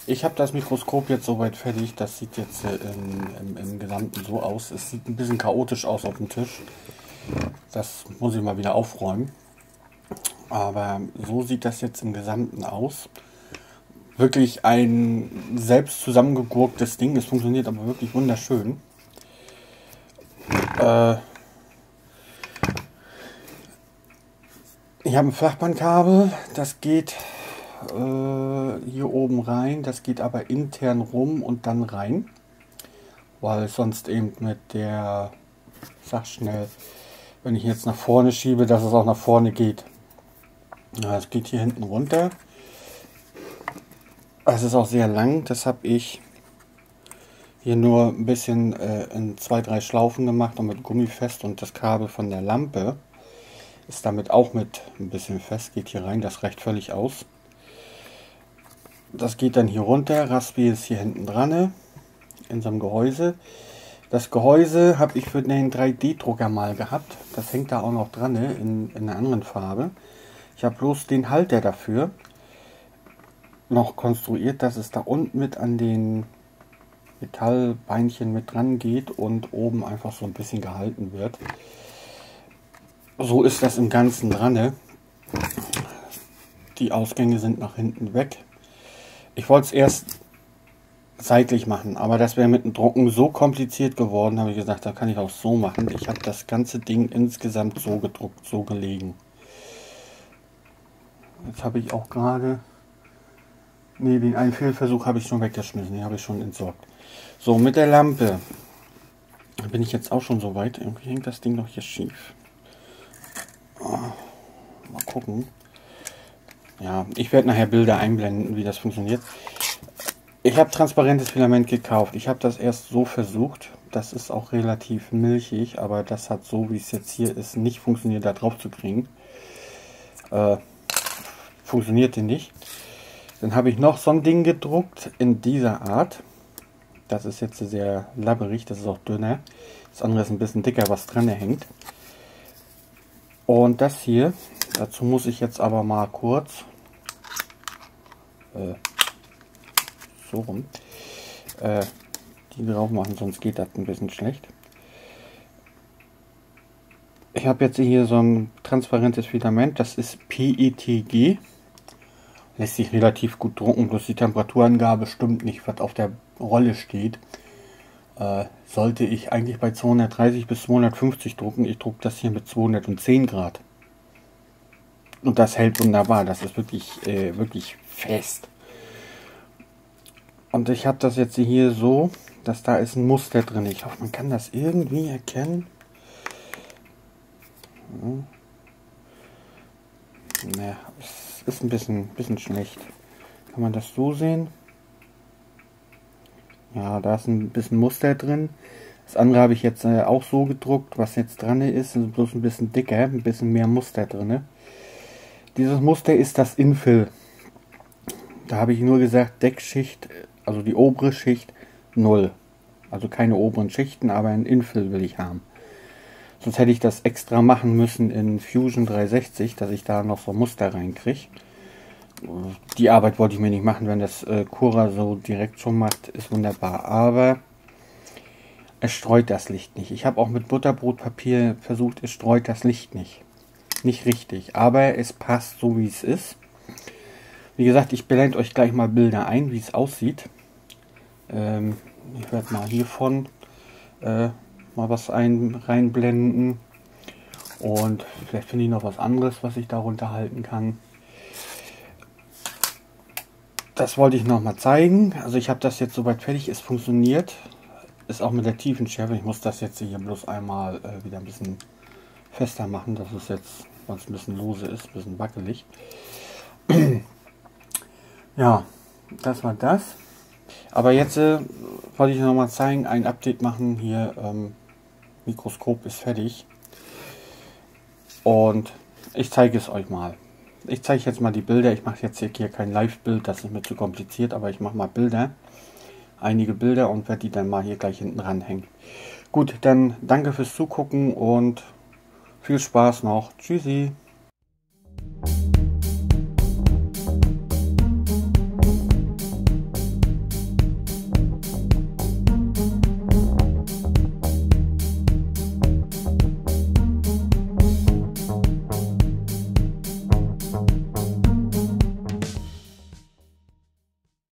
Ich habe das Mikroskop jetzt soweit fertig. Das sieht jetzt im Gesamten so aus. Es sieht ein bisschen chaotisch aus auf dem Tisch. Das muss ich mal wieder aufräumen. Aber so sieht das jetzt im Gesamten aus. Wirklich ein selbst zusammengegurktes Ding. Es funktioniert aber wirklich wunderschön. Ich habe ein Flachbandkabel. Das geht hier oben rein. Das geht aber intern rum und dann rein. Weil sonst eben mit der, sag schnell, wenn ich jetzt nach vorne schiebe, dass es auch nach vorne geht. Es geht hier hinten runter. Es ist auch sehr lang, das habe ich hier nur ein bisschen in 2-3 Schlaufen gemacht und mit Gummi fest, und das Kabel von der Lampe ist damit auch mit ein bisschen fest, geht hier rein, das reicht völlig aus. Das geht dann hier runter, Raspi ist hier hinten dran, in so einem Gehäuse. Das Gehäuse habe ich für den 3D-Drucker mal gehabt, das hängt da auch noch dran in einer anderen Farbe. Ich habe bloß den Halter dafür noch konstruiert, dass es da unten mit an den Metallbeinchen mit dran geht und oben einfach so ein bisschen gehalten wird. So ist das im Ganzen dran. Die Ausgänge sind nach hinten weg. Ich wollte es erst seitlich machen, aber das wäre mit dem Drucken so kompliziert geworden, habe ich gesagt, da kann ich auch so machen. Ich habe das ganze Ding insgesamt so gedruckt, so gelegen. Jetzt habe ich auch gerade, den einen Fehlversuch habe ich schon weggeschmissen, den habe ich schon entsorgt. So, mit der Lampe bin ich jetzt auch schon so weit. Irgendwie hängt das Ding noch hier schief. Mal gucken. Ja, ich werde nachher Bilder einblenden, wie das funktioniert. Ich habe transparentes Filament gekauft. Ich habe das erst so versucht. Das ist auch relativ milchig, aber das hat so, wie es jetzt hier ist, nicht funktioniert, da drauf zu kriegen. Funktionierte nicht. Dann habe ich noch so ein Ding gedruckt in dieser Art. Das ist jetzt sehr labberig, das ist auch dünner. Das andere ist ein bisschen dicker, was dran hängt. Und das hier, dazu muss ich jetzt aber mal kurz so rum die drauf machen, sonst geht das ein bisschen schlecht. Ich habe jetzt hier so ein transparentes Filament, das ist PETG. Lässt sich relativ gut drucken, bloß die Temperaturangabe stimmt nicht, was auf der Rolle steht. Sollte ich eigentlich bei 230 bis 250 drucken. Ich drucke das hier mit 210 Grad. Und das hält wunderbar, das ist wirklich, wirklich fest. Und ich habe das jetzt hier so, dass da ist ein Muster drin. Ich hoffe, man kann das irgendwie erkennen. Naja, es ist ein bisschen schlecht. Kann man das so sehen? Ja, da ist ein bisschen Muster drin. Das andere habe ich jetzt auch so gedruckt. Was jetzt dran ist bloß ein bisschen dicker, ein bisschen mehr Muster drin. Dieses Muster ist das Infill. Da habe ich nur gesagt, Deckschicht, also die obere Schicht 0. Also keine oberen Schichten, aber ein Infill will ich haben. Sonst hätte ich das extra machen müssen in Fusion 360, dass ich da noch so Muster reinkriege. Die Arbeit wollte ich mir nicht machen, wenn das Cura so direkt schon macht, ist wunderbar. Aber es streut das Licht nicht. Ich habe auch mit Butterbrotpapier versucht, es streut das Licht nicht. Nicht richtig, aber es passt so, wie es ist. Wie gesagt, ich blende euch gleich mal Bilder ein, wie es aussieht. Ich werde mal hiervon mal was reinblenden. Und vielleicht finde ich noch was anderes, was ich darunter halten kann. Das wollte ich noch mal zeigen. Also ich habe das jetzt soweit fertig, es funktioniert. Ist auch mit der Tiefenschärfe. Ich muss das jetzt hier bloß einmal wieder ein bisschen fester machen, dass es jetzt, weil es ein bisschen lose ist, ein bisschen wackelig. Ja, das war das. Aber jetzt wollte ich noch mal zeigen, ein Update machen. Hier, Mikroskop ist fertig. Und ich zeige es euch mal. Ich zeige jetzt mal die Bilder. Ich mache jetzt hier kein Live-Bild, das ist mir zu kompliziert, aber ich mache mal Bilder. Einige Bilder und werde die dann mal hier gleich hinten ranhängen. Gut, dann danke fürs Zugucken und viel Spaß noch. Tschüssi.